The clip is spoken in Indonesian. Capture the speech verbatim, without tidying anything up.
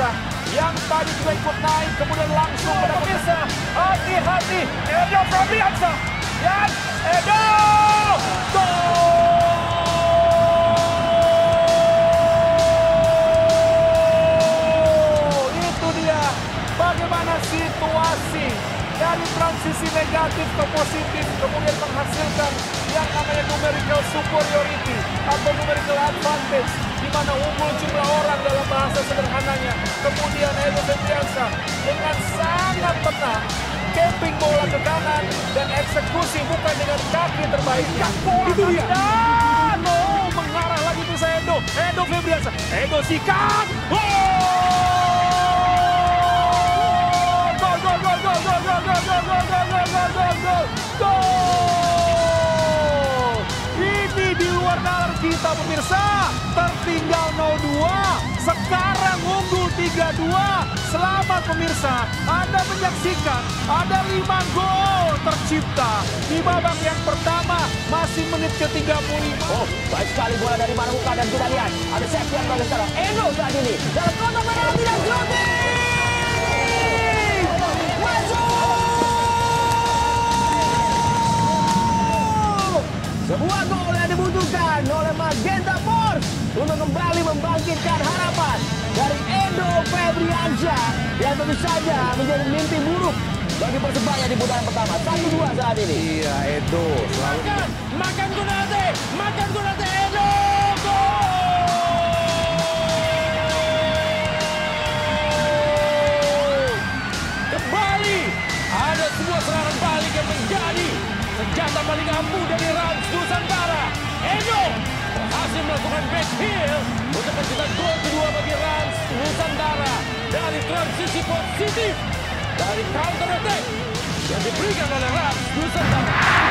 yang tadi juga ikut naik, kemudian langsung Oh, pemirsa, hati-hati, Edo Febriansyah dan Edo gol! Itu dia bagaimana situasi dari transisi negatif ke positif, kemudian menghasilkan yang namanya numerical superiority atau numerical advantage, di mana unggul jumlah orang dalam bahasa sederhananya. Kemudian Edo Febriansyah dengan sangat tenang camping bola ke kanan dan eksekusi bukan dengan kaki terbaiknya. Bola Itu dia. dan oh, mengarah lagi ke Edo. Edo Febriansyah. Edo sikat. Oh! Gol, gol, gol, gol, gol, gol, gol, gol, gol, gol, gol, gol, gol, gol, gol. Ini di luar nalar kita pemirsa. Tertinggal nol dua. Sekarang unggul tiga dua. Selamat pemirsa. Anda menyaksikan ada lima gol tercipta di babak yang pertama. Masih menit ke tiga puluh lima. Oh, baik sekali bola dari Maramuka dan kita lihat ada Septian bagus sekarang. Edo saat ini dalam kotak penalti dan shooting. Masuk! Sebuah gol yang dibutuhkan oleh Magenta Force untuk kembali membangkitkan harapan dari Edo Febriansyah yang tentu saja menjadi mimpi buruk bagi Persebaya di putaran pertama. satu dua saat ini. Iya, Edo selalu Makan, makan Gunate, makan Gunate, Edo gol! Kembali ada sebuah serangan balik yang menjadi senjata paling ampuh dari Rans Nusantara. Edo berhasil melakukan back heel untuk mencetak gol kedua bagi Rans Nusantara dari transisi positif dari counter attack yang diberikan oleh Rans Nusantara.